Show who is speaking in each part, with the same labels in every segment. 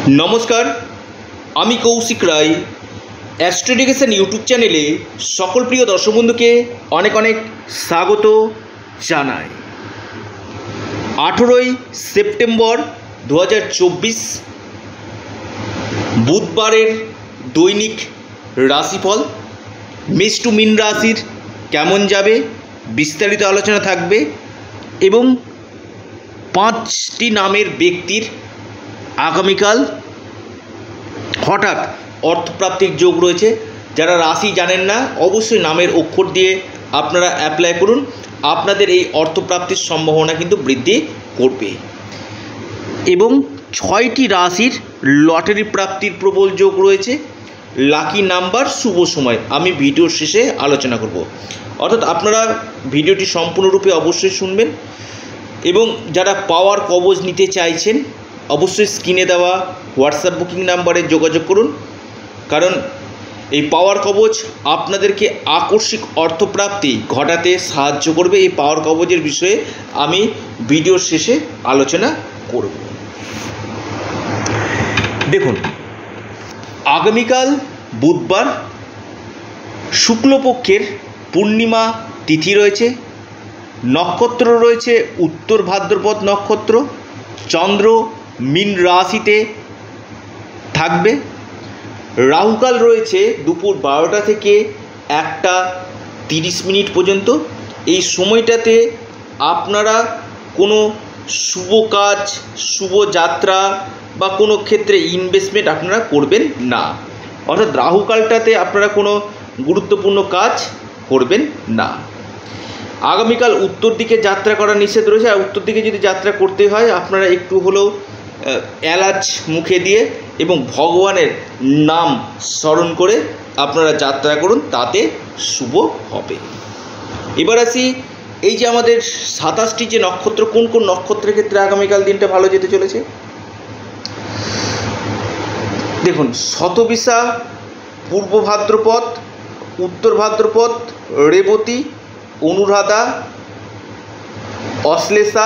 Speaker 1: नमस्कार आमी Kaushik Roy astro education YouTube चैनेले सकल प्रिय दर्शक बंधुके अनेक अनेक स्वागत जानाई। 18 सेप्टेम्बर 2024 बुधवारेर दैनिक राशिफल मेष टू मीन राशिर केमन जाबे विस्तारित आलोचना थाकबे एवं 5टी नामेर व्यक्तिर आगामीकाल हठात् अर्थप्राप्तिर जोग रयेछे। जारा राशि जानेन ना अवश्य नामेर अक्षर दिए आपनारा अप्लाई करुन, आपनादेर एई अर्थप्राप्तिर सम्भावना किन्तु बृद्धि करबे। एवं 6टी राशिर लटारि प्राप्तिर प्रबल जोग रयेछे। लाकी नाम्बार शुभ समय आमी भिडियोर शेषे आलोचना करब, अर्थात आपनारा भिडियोटी सम्पूर्णरूपे अवश्य शुनबेन एवं जारा पावार कवच निते चाइछेन अवश्य स्क्रिने देवा व्हाट्सएप बुकिंग नम्बरे जोगाजोग करुन, कारण ये पावर कवच आपनादेरके आकर्षिक अर्थप्राप्ति घटाते साहाय्य करबे। ये पावर कवचेर विषये आमी भिडियोर शेषे आलोचना करब। देखुन आगामीकाल बुधवार शुक्लपक्षेर पूर्णिमा तिथि रयेछे, नक्षत्र रयेछे उत्तर भाद्रपद नक्षत्र, चंद्र मीन राशिते थाकबे, राहुकाल रयेछे दुपुर 12टा थेके 1टा 30 मिनट पर्यन्त। এই সময়টাতে আপনারা কোনো শুভ কাজ, শুভ যাত্রা বা কোনো ক্ষেত্রে ইনভেস্টমেন্ট আপনারা করবেন না, অর্থাৎ রাহুকালটাতে আপনারা কোনো গুরুত্বপূর্ণ কাজ করবেন না। আগামীকাল উত্তর দিকে যাত্রা করা নিষেধ রয়েছে, আর উত্তর দিকে যদি যাত্রা করতে হয় আপনারা একটু হলেও এলাচ মুখে দিয়ে এবং ভগবানের নাম স্মরণ করে আপনারা যাত্রা করুন, তাতে শুভ হবে। এবার আসি এই যে আমাদের 27টি যে নক্ষত্র, কোন কোন নক্ষত্রের ক্ষেত্রে আগামীকাল দিনটা ভালো যেতে চলেছে। দেখুন শতবিশা, পূর্ব ভাদ্রপদ, উত্তর ভাদ্রপদ, রেবতী, অনুরাধা, অশ্লেষা,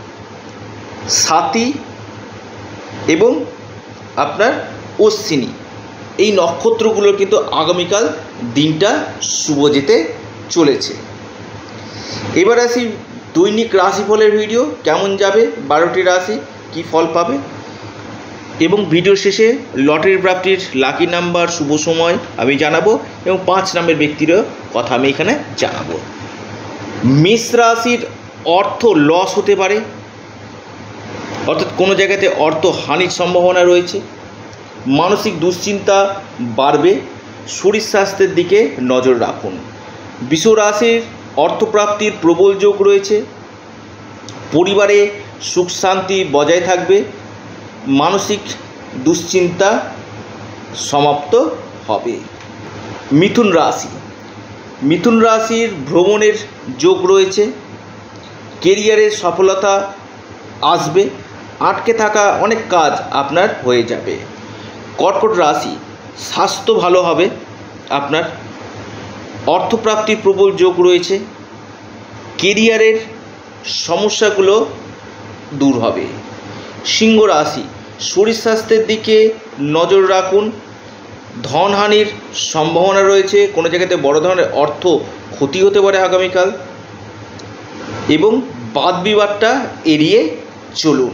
Speaker 1: সাথী এবং আপনার অশ্বিনী, এই নক্ষত্রগুলোর কিন্তু আগামীকাল দিনটা শুভ যেতে চলেছে। এবার আসি দৈনিক রাশিফলের ভিডিও কেমন যাবে, 12টি রাশি কি ফল পাবে এবং ভিডিও শেষে লটারি প্রাপ্তির লাকি নাম্বার শুভ সময় আমি জানাবো এবং 5 নামের ব্যক্তিরও কথা আমি এখানে জানাবো। মেষ রাশির অর্থ লস হতে পারে, অর্থাৎ কোনো জায়গাতে অর্থ হানির সম্ভাবনা রয়েছে, মানসিক দুশ্চিন্তা বাড়বে, শরীর স্বাস্থ্যের দিকে নজর রাখুন। বৃষ রাশির অর্থপ্রাপ্তির প্রবল যোগ রয়েছে, পরিবারে সুখ শান্তি বজায় থাকবে, মানসিক দুশ্চিন্তা সমাপ্ত হবে। মিথুন রাশি, মিথুন রাশির ভ্রমণের যোগ রয়েছে, কেরিয়ারে সফলতা আসবে, আটকে থাকা অনেক কাজ আপনার হয়ে যাবে। কর্কট রাশি, স্বাস্থ্য ভালো হবে, আপনার অর্থপ্রাপ্তির প্রবল যোগ রয়েছে, কেরিয়ারের সমস্যাগুলো দূর হবে। সিংহ রাশি, শরীর স্বাস্থ্যের দিকে নজর রাখুন, ধনহানির সম্ভাবনা রয়েছে, কোনো জায়গাতে বড় ধরনের অর্থ ক্ষতি হতে পারে আগামীকাল এবং বাদ বিবাদটা এড়িয়ে চলুন।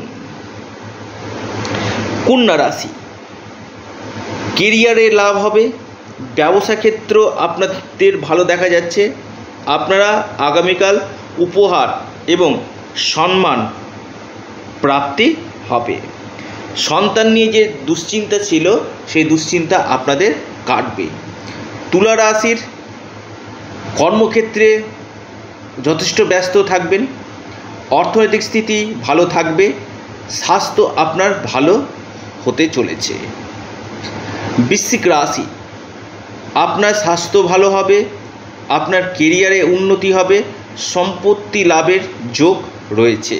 Speaker 1: কন্যা রাশি, কেরিয়ারে লাভ হবে, ব্যবসা ক্ষেত্র আপনাদের ভালো দেখা যাচ্ছে, আপনারা আগামীকাল উপহার এবং সম্মান প্রাপ্তি হবে। সন্তান নিয়ে যে দুশ্চিন্তা ছিল সেই দুশ্চিন্তা আপনাদের কাটবে। তুলা রাশির কর্মক্ষেত্রে যথেষ্ট ব্যস্ত থাকবেন, অর্থনৈতিক স্থিতি ভালো থাকবে, স্বাস্থ্য আপনার ভালো হতে চলেছে। বৃশ্চিক রাশি, আপনার স্বাস্থ্য ভালো হবে, আপনার কেরিয়ারে উন্নতি হবে, সম্পত্তি লাভের যোগ রয়েছে।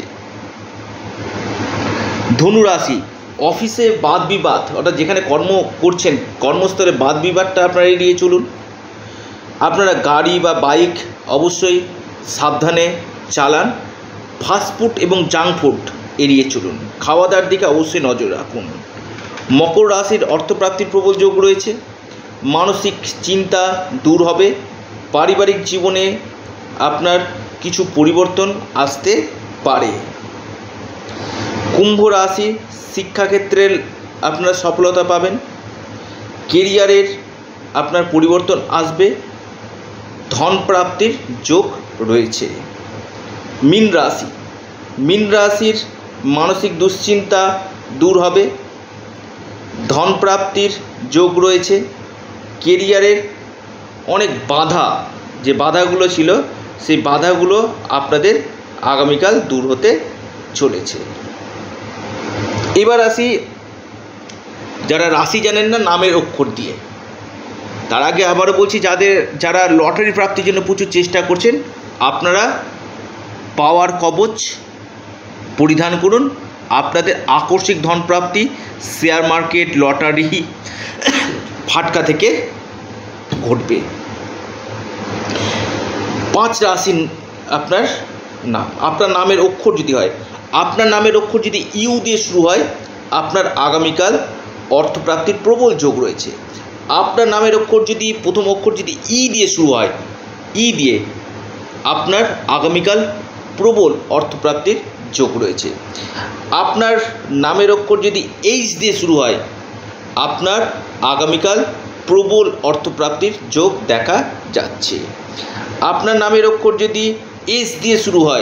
Speaker 1: ধনু রাশি, অফিসে বাদ বিবাদ, অর্থাৎ যেখানে কর্ম করছেন কর্মস্থলে বাদ বিবাদটা আপনারা এড়িয়ে চলুন। আপনারা গাড়ি বা বাইক অবশ্যই সাবধানে চালান, ফাস্টফুড এবং জাঙ্ক ফুড এড়িয়ে চলুন, খাওয়া দাওয়ার দিকে অবশ্যই নজর রাখুন। মকর রাশির অর্থপ্রাপ্তির প্রবল যোগ রয়েছে। মানসিক চিন্তা দূর হবে। পারিবারিক জীবনে আপনার কিছু পরিবর্তন আসতে পারে। কুম্ভ রাশি, শিক্ষাক্ষেত্রে আপনারা সফলতা পাবেন। কেরিয়ারের আপনার পরিবর্তন আসবে। ধন প্রাপ্তির যোগ রয়েছে। মীন রাশি, মীন রাশির মানসিক দুশ্চিন্তা দূর হবে। ধন প্রাপ্তির যোগ রয়েছে। কেরিয়ারের অনেক বাধা, যে বাধাগুলো ছিল সেই বাধাগুলো আপনাদের আগামীকাল দূর হতে চলেছে। এবার আসি যারা রাশি জানেন না নামের অক্ষর দিয়ে, তার আগে আবারও বলছি, যারা লটারি প্রাপ্তির জন্য প্রচুর চেষ্টা করছেন, আপনারা পাওয়ার কবচ পরিধান করুন। আপনাদের আকস্মিক ধন প্রাপ্তি শেয়ার মার্কেট, লটারি, ফাটকা থেকে ঘটবে। 5 রাশি আপনার নামের অক্ষর যদি হয়, আপনার নামের অক্ষর যদি ইউ দিয়ে শুরু হয়, আপনার আগামীকাল অর্থপ্রাপ্তির প্রবল যোগ রয়েছে। আপনার নামের অক্ষর যদি প্রথম অক্ষর যদি ই দিয়ে শুরু হয়, ই দিয়ে আপনার আগামীকাল প্রবল অর্থপ্রাপ্তির যোগ রয়েছে। আপনার নামের অক্ষর যদি এইচ দিয়ে শুরু হয়, আপনার আগামীকাল প্রবল অর্থপ্রাপ্তির যোগ দেখা যাচ্ছে। আপনার নামের অক্ষর যদি এস দিয়ে শুরু হয়,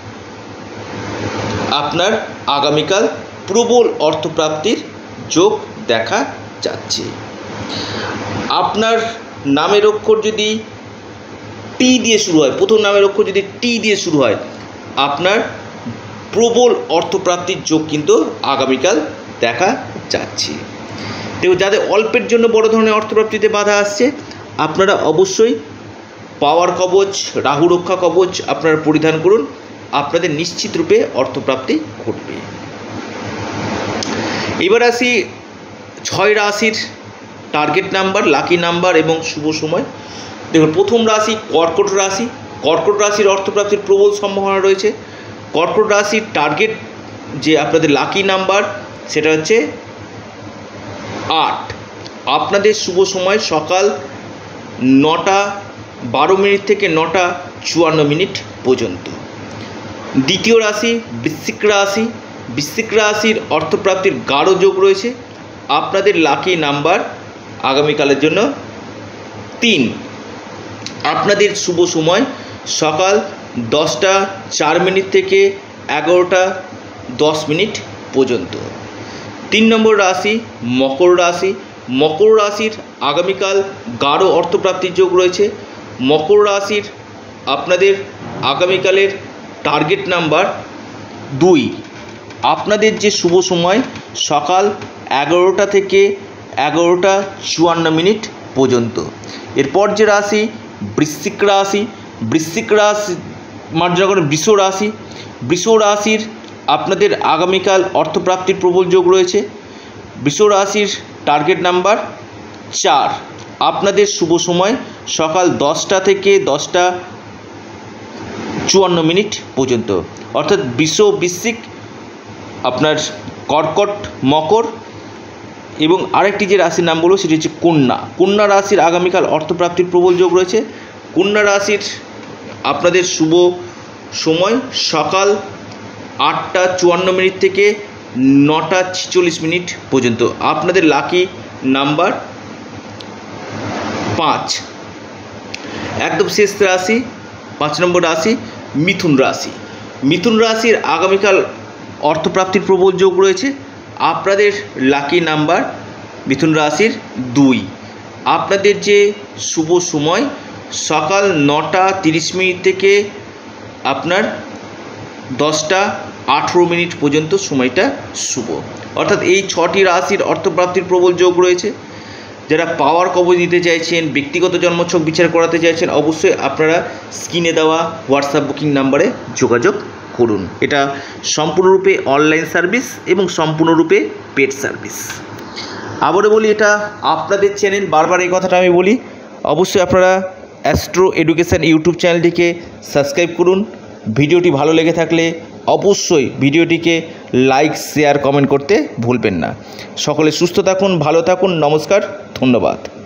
Speaker 1: আপনার আগামীকাল প্রবল অর্থপ্রাপ্তির যোগ দেখা যাচ্ছে। আপনার নামের অক্ষর যদি টি দিয়ে শুরু হয়, প্রথম নামের অক্ষর যদি টি দিয়ে শুরু হয়, আপনার প্রবল অর্থপ্রাপ্তির যোগ কিন্তু আগামীকাল দেখা যাচ্ছে। তো যাদের অল্পের জন্য বড় ধরনের অর্থপ্রাপ্তিতে বাধা আসছে, আপনারা অবশ্যই পাওয়ার কবচ, রাহু রক্ষা কবচ আপনারা পরিধান করুন। আপনাদের নিশ্চিত রূপে অর্থপ্রাপ্তি ঘটবে। এবার আসি 6 রাশির টার্গেট নাম্বার, লাকি নাম্বার এবং শুভ সময়। দেখুন, প্রথম রাশি কর্কট রাশি। কর্কট রাশির অর্থপ্রাপ্তির প্রবল সম্ভাবনা রয়েছে। কর্কট রাশির টার্গেট যে আপনাদের লাকি নাম্বার, সেটা হচ্ছে 8। আপনাদের শুভ সময় সকাল 9:12 থেকে 9:54 পর্যন্ত। দ্বিতীয় রাশি বৃশ্চিক রাশি। বৃশ্চিক রাশির অর্থপ্রাপ্তির গাঢ় যোগ রয়েছে। আপনাদের লাকি নাম্বার আগামীকালের জন্য 3। আপনাদের শুভ সময় সকাল 10:04 থেকে 11:10 পর্যন্ত। 3 নম্বর রাশি মকর রাশি। মকর রাশির আগামীকাল গাঢ় অর্থপ্রাপ্তির যোগ রয়েছে। মকর রাশির আপনাদের আগামীকালের টার্গেট নাম্বার 2। আপনাদের যে শুভ সময় সকাল 11টা থেকে 11:54 পর্যন্ত। এরপর যে রাশি বৃশ্চিক রাশি। বৃশ্চিক রাশি মার্জনা করে বৃষ রাশি। বৃষ রাশির আপনাদের আগামীকাল অর্থপ্রাপ্তির প্রবল যোগ রয়েছে। বৃষ রাশির টার্গেট নাম্বার 4। আপনাদের শুভ সময় সকাল 10টা থেকে 10:54 পর্যন্ত। অর্থাৎ বৃশ্চিক, আপনার কর্কট, মকর এবং আরেকটি যে রাশির নাম বলবো সেটি হচ্ছে কন্যা। কন্যা রাশির আগামীকাল অর্থপ্রাপ্তির প্রবল যোগ রয়েছে। কন্যা রাশির আপনাদের শুভ সময় সকাল 8:54 থেকে 9:46 পর্যন্ত। আপনাদের লাকি নাম্বার 5। একদম শেষ রাশি 5 নম্বর রাশি মিথুন রাশি। মিথুন রাশির আগামীকাল অর্থপ্রাপ্তির প্রবল যোগ রয়েছে। আপনাদের লাকি নাম্বার মিথুন রাশির 2। আপনাদের যে শুভ সময় সকাল 9:30 থেকে আপনার 10:18 পর্যন্ত সময়টা শুভ। অর্থাৎ এই 6টি রাশির অর্থপ্রাপ্তির প্রবল যোগ রয়েছে। যারা পাওয়ার কবচ দিতে চাইছেন, ব্যক্তিগত জন্মছক বিচার করাতে চাইছেন, অবশ্যই আপনারা স্ক্রিনে দেওয়া হোয়াটসঅ্যাপ বুকিং নাম্বারে যোগাযোগ করুন। এটা সম্পূর্ণরূপে অনলাইন সার্ভিস এবং সম্পূর্ণরূপে পেড সার্ভিস। আবারও বলি, এটা আপনাদের চ্যানেল, বারবার এই কথাটা আমি বলি, অবশ্যই আপনারা অ্যাস্ট্রো এডুকেশান ইউটিউব চ্যানেলটিকে সাবস্ক্রাইব করুন। ভিডিওটি ভালো লেগে থাকলে অবশ্যই ভিডিওটিকে লাইক শেয়ার কমেন্ট করতে ভুলবেন না। সকলে সুস্থ থাকুন, ভালো থাকুন, নমস্কার, ধন্যবাদ।